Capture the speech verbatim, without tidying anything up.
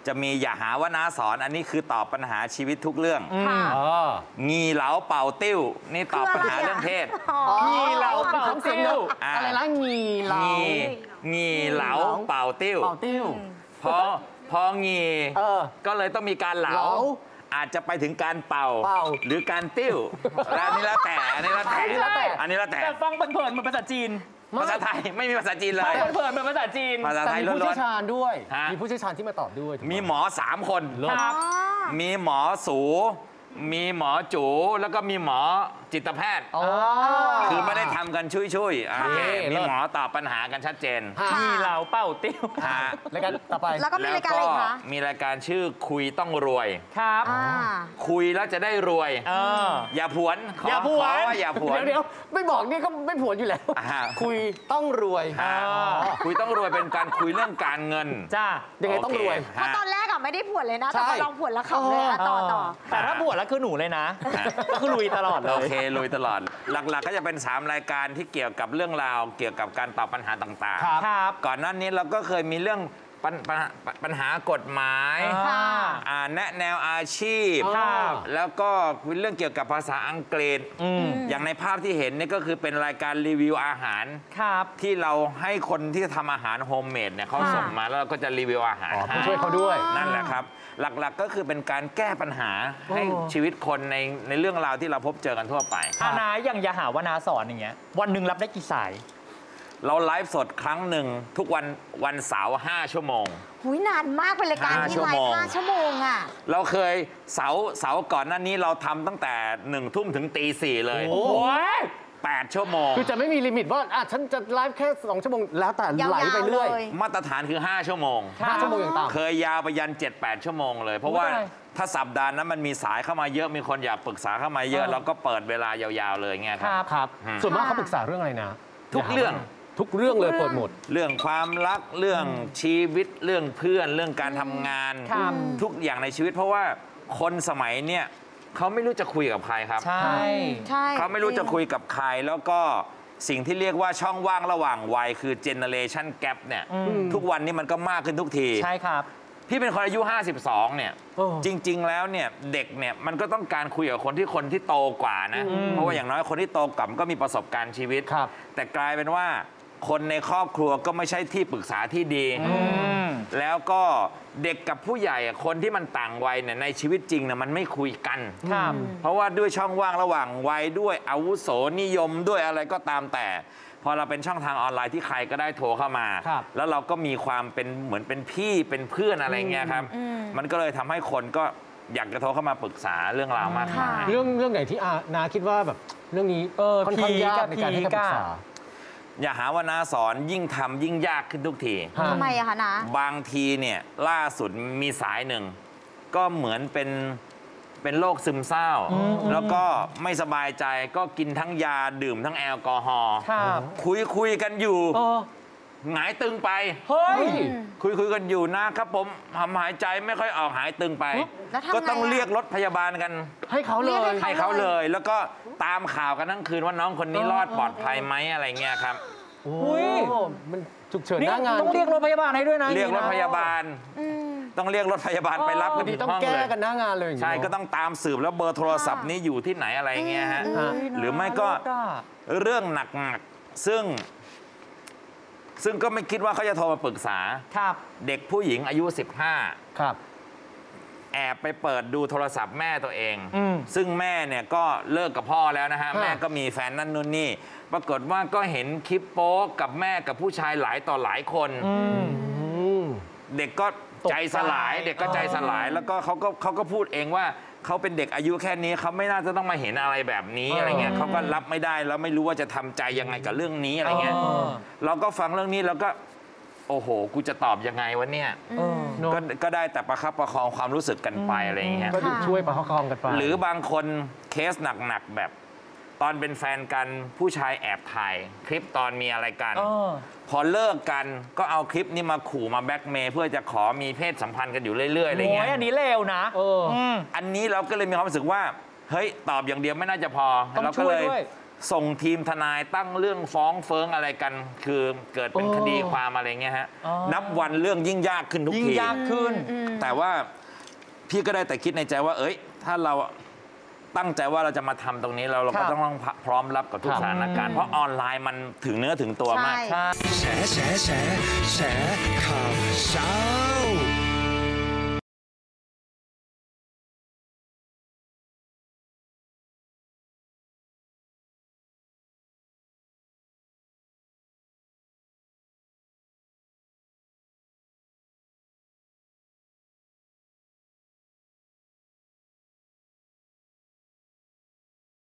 จะมีอย่าหาว่าน้าสอนอันนี้คือตอบปัญหาชีวิตทุกเรื่องงีเหลาเป่าติ้วนี่ตอบปัญหาเรื่องเพศงีเหลาเป่าติ้วอะไรนะงีเหลางีเหลาเป่าติ้วเป่าติ้วพอพองีก็เลยต้องมีการเหลาอาจจะไปถึงการเป่าหรือการติ้วอันนี้แล้วแต่อันนี้แล้วแต่อันนี้แล้วแต่แต่ฟังเพลินๆเหมือนภาษาจีนภาษาไทยไม่มีภาษาจีนเลยเผินเหมือนภาษาจีนภาษาไทยล้วนๆมีผู้เชี่ยวชาญด้วยมีผู้เชี่ยวชาญที่มาตอบด้วยมีหมอสามคนมีหมอสูมีหมอจูแล้วก็มีหมอจิตแพทย์คือไม่ได้ทำกันช่วยๆมีหมอตอบปัญหากันชัดเจนงีเหลาเป่าติ้วรายการต่อไปแล้วก็มีรายการอะไรคะมีรายการชื่อคุยต้องรวยครับคุยแล้วจะได้รวยอย่าผวนอย่าผวนอย่าผวนเดี๋ยวไม่บอกนี่ก็ไม่ผวนอยู่แล้วคุยต้องรวยคุยต้องรวยเป็นการคุยเรื่องการเงินจ้ายังไงต้องรวยเพราะตอนแรกอะไม่ได้ผวนเลยนะแต่พอลองผวนแล้วขับเลยต่อต่อแต่ถ้าผวนแล้วคือหนูเลยนะก็คือลุยตลอดเลยโอเคลุยตลอดหลักๆก็จะเป็นสามรายการที่เกี่ยวกับเรื่องราวเกี่ยวกับการตอบปัญหาต่างๆครับก่อนหน้านี้เราก็เคยมีเรื่องปัญปัญหากฎหมายแนะแนวอาชีพแล้วก็เรื่องเกี่ยวกับภาษาอังกฤษอย่างในภาพที่เห็นนี่ก็คือเป็นรายการรีวิวอาหารที่เราให้คนที่ทำอาหารโฮมเมดเนี่ยเขาส่งมาแล้วเราก็จะรีวิวอาหารช่วยเขาด้วยนั่นแหละครับหลักๆก็คือเป็นการแก้ปัญหาให้ชีวิตคนในในเรื่องราวที่เราพบเจอกันทั่วไปอานาอย่างอย่าหาว่านาสอนอย่างเงี้ยวันหนึ่งรับได้กี่สายเราไลฟ์สดครั้งหนึ่งทุกวันวันเสาร์ห้าชั่วโมงหุยนานมากเป็นรายการที่ไลฟ์ห้าชั่วโมงอ่ะเราเคยเสาเสาก่อนหน้านี้เราทำตั้งแต่หนึ่งทุ่มถึงตีสี่เลยโอ้ยแปดชั่วโมงคือจะไม่มีลิมิตว่าอ่ะฉันจะไลฟ์แค่สองชั่วโมงแล้วแต่ไหลไปเรื่อยมาตรฐานคือห้าชั่วโมงห้าชั่วโมงอย่างต่ำเคยยาวไปยัน เจ็ดแปด ชั่วโมงเลยเพราะว่าถ้าสัปดาห์นั้นมันมีสายเข้ามาเยอะมีคนอยากปรึกษาเข้ามาเยอะเราก็เปิดเวลายาวๆเลยเงี้ยครับครับส่วนมากเขาปรึกษาเรื่องอะไรนะทุกเรื่องทุกเรื่องเลยเปิดหมดเรื่องความรักเรื่องชีวิตเรื่องเพื่อนเรื่องการทำงานทุกอย่างในชีวิตเพราะว่าคนสมัยเนี้ยเขาไม่รู้จะคุยกับใครครับใช่เขาไม่รู้จะคุยกับใครแล้วก็สิ่งที่เรียกว่าช่องว่างระหว่างวัยคือเจเนเรชันแกปเนี่ยทุกวันนี้มันก็มากขึ้นทุกทีใช่ครับพี่เป็นคนอายุห้าสิบสองเนี่ยจริงๆแล้วเนี่ยเด็กเนี่ยมันก็ต้องการคุยกับคนที่คนที่โตกว่านะเพราะว่าอย่างน้อยคนที่โตกว่าก็มีประสบการณ์ชีวิตแต่กลายเป็นว่าคนในครอบครัวก็ไม่ใช่ที่ปรึกษาที่ดีแล้วก็เด็กกับผู้ใหญ่คนที่มันต่างวัยเนี่ยในชีวิตจริงเนี่ยมันไม่คุยกันเพราะว่าด้วยช่องว่างระหว่างวัยด้วยอาวุโสนิยมด้วยอะไรก็ตามแต่พอเราเป็นช่องทางออนไลน์ที่ใครก็ได้โทรเข้ามาแล้วเราก็มีความเป็นเหมือนเป็นพี่เป็นเพื่อนอะไรเงี้ยครับมันก็เลยทำให้คนก็อยากจะโทรเข้ามาปรึกษาเรื่องราวมากมายเรื่องเรื่องไหนที่อานาคิดว่าแบบเรื่องนี้ค่อนข้างยากในการให้คำปรึกษาอย่าหาว่านาสอนยิ่งทำยิ่งยากขึ้นทุกทีทำไมอะคะนาบางทีเนี่ยล่าสุดมีสายหนึ่งก็เหมือนเป็นเป็นโรคซึมเศร้าแล้วก็ไม่สบายใจก็กินทั้งยาดื่มทั้งแอลกอฮอล์คุยคุยกันอยู่หงายตึงไปเฮ้ยคุยคุยกันอยู่นะครับผมทำหายใจไม่ค่อยออกหายตึงไปก็ต้องเรียกรถพยาบาลกันให้เขาเลยให้เขาเลยแล้วก็ตามข่าวกันทั้งคืนว่าน้องคนนี้รอดปลอดภัยไหมอะไรเงี้ยครับโอ้ยมันฉุกเฉินหน้างานต้องเรียกรถพยาบาลให้ด้วยนะเรียกรถพยาบาลต้องเรียกรถพยาบาลไปรับกันที่ห้องเลยต้องแก้กันหน้างานเลยใช่ก็ต้องตามสืบแล้วเบอร์โทรศัพท์นี้อยู่ที่ไหนอะไรเงี้ยฮะหรือไม่ก็เรื่องหนักๆซึ่งซึ่งก็ไม่คิดว่าเขาจะโทรมาปรึกษาเด็กผู้หญิงอายุสิบห้าครับแอบไปเปิดดูโทรศัพท์แม่ตัวเองซึ่งแม่เนี่ยก็เลิกกับพ่อแล้วนะฮะแม่ก็มีแฟนนั่นนู่นนี่ปรากฏว่าก็เห็นคลิปโป๊กับแม่กับผู้ชายหลายต่อหลายคนเด็กก็ใจสลายเด็กก็ใจสลายแล้วก็เขาก็เขาก็พูดเองว่าเขาเป็นเด็กอายุแค่นี้เขาไม่น่าจะต้องมาเห็นอะไรแบบนี้อะไรเงี้ยเขาก็รับไม่ได้แล้วไม่รู้ว่าจะทำใจยังไงกับเรื่องนี้อะไรเงี้ยเราก็ฟังเรื่องนี้แล้วก็โอ้โหกูจะตอบยังไงวะเนี่ยก็ก็ได้แต่ประคับประคองความรู้สึกกันไปอะไรเงี้ยก็ช่วยประคับประคองกันไปหรือบางคนเคสหนักๆแบบตอนเป็นแฟนกันผู้ชายแอบถ่ายคลิปตอนมีอะไรกันพอเลิกกันก็เอาคลิปนี้มาขู่มาแบล็กเมย์เพื่อจะขอมีเพศสัมพันธ์กันอยู่เรื่อยๆอะไรเงี้ยอันนี้เลวนะอันนี้เราก็เลยมีความรู้สึกว่าเฮ้ยตอบอย่างเดียวไม่น่าจะพอเราก็เลยส่งทีมทนายตั้งเรื่องฟ้องเฟิงอะไรกัน คือเกิดเป็นคดีความอะไรเงี้ยฮะนับวันเรื่องยิ่งยากขึ้นทุกทียิ่งยากขึ้นแต่ว่าพี่ก็ได้แต่คิดในใจว่า เอ้ย ถ้าเราตั้งใจว่าเราจะมาทำตรงนี้เราเราก็ต้องพร้อมรับกับทุกสถานการณ์เพราะออนไลน์มันถึงเนื้อถึงตัวมากใช่แฉแฉแฉแฉข่าวเช้า